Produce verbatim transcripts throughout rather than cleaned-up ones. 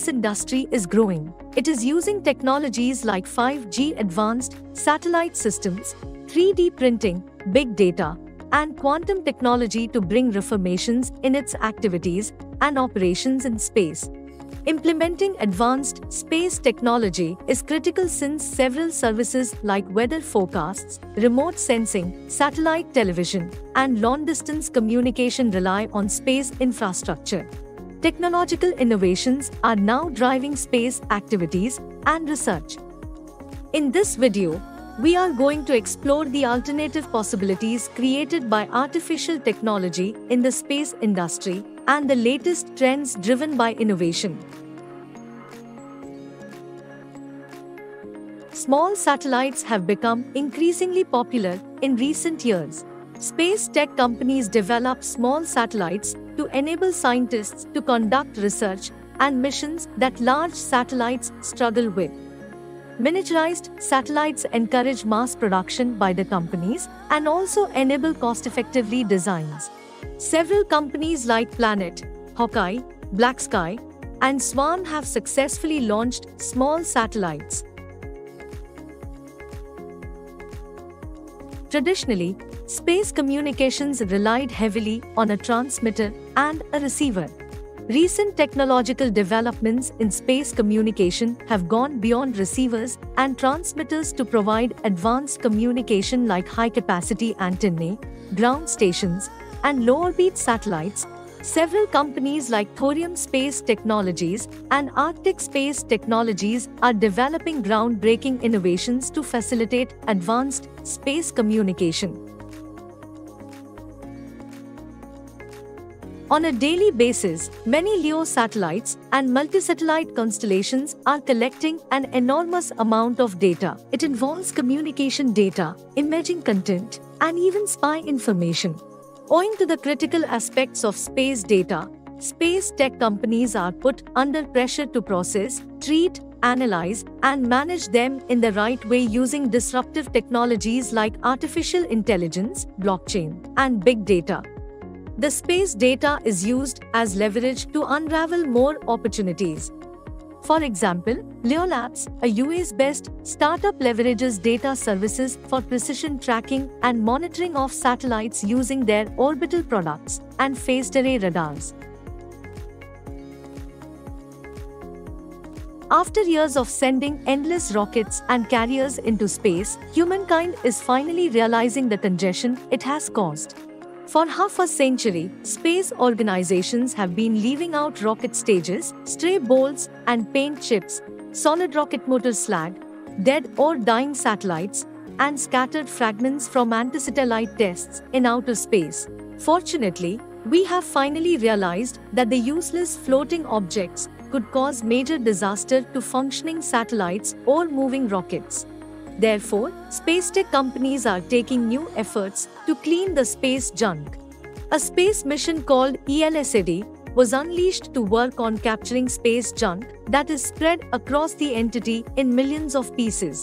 industry is growing. It is using technologies like five G advanced satellite systems, three D printing, big data, and quantum technology to bring reformations in its activities and operations in space. Implementing advanced space technology is critical since several services like weather forecasts, remote sensing, satellite television, and long-distance communication rely on space infrastructure. Technological innovations are now driving space activities and research. In this video, we are going to explore the alternative possibilities created by artificial technology in the space industry and the latest trends driven by innovation. Small satellites have become increasingly popular in recent years. Space tech companies develop small satellites to enable scientists to conduct research and missions that large satellites struggle with. Miniaturized satellites encourage mass production by the companies and also enable cost-effectively designs. Several companies like Planet, Hawkeye, BlackSky, and Swan have successfully launched small satellites. Traditionally, space communications relied heavily on a transmitter and a receiver. Recent technological developments in space communication have gone beyond receivers and transmitters to provide advanced communication like high-capacity antennae, ground stations, and low-orbit satellites. Several companies like Thorium Space Technologies and Arctic Space Technologies are developing groundbreaking innovations to facilitate advanced space communication. On a daily basis, many LEO satellites and multi-satellite constellations are collecting an enormous amount of data. It involves communication data, imaging content, and even spy information. Owing to the critical aspects of space data, space tech companies are put under pressure to process, treat, analyze, and manage them in the right way using disruptive technologies like artificial intelligence, blockchain, and big data. The space data is used as leverage to unravel more opportunities. For example, Leo Labs, a U S-based startup, leverages data services for precision tracking and monitoring of satellites using their orbital products and phased array radars. After years of sending endless rockets and carriers into space, humankind is finally realizing the congestion it has caused. For half a century, space organizations have been leaving out rocket stages, stray bolts and paint chips, solid rocket motor slag, dead or dying satellites, and scattered fragments from anti-satellite tests in outer space. Fortunately, we have finally realized that the useless floating objects could cause major disaster to functioning satellites or moving rockets. Therefore, space tech companies are taking new efforts to clean the space junk. A space mission called E L S A D was unleashed to work on capturing space junk that is spread across the entity in millions of pieces.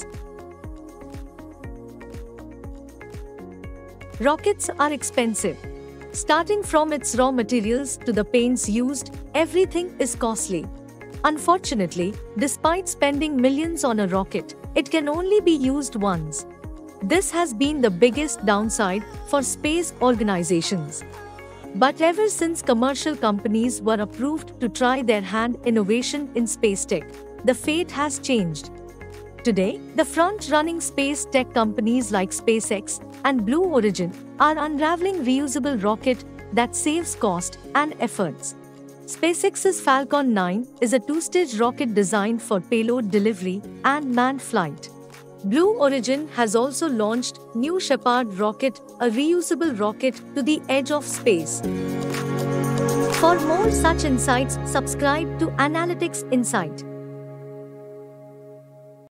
Rockets are expensive. Starting from its raw materials to the paints used, everything is costly. Unfortunately, despite spending millions on a rocket, it can only be used once. This has been the biggest downside for space organizations. But ever since commercial companies were approved to try their hand innovation in space tech, the fate has changed. Today, the front-running space tech companies like SpaceX and Blue Origin are unraveling reusable rocket that saves cost and efforts. SpaceX's Falcon nine is a two-stage rocket designed for payload delivery and manned flight. Blue Origin has also launched New Shepard rocket, a reusable rocket to the edge of space. For more such insights, subscribe to Analytics Insight.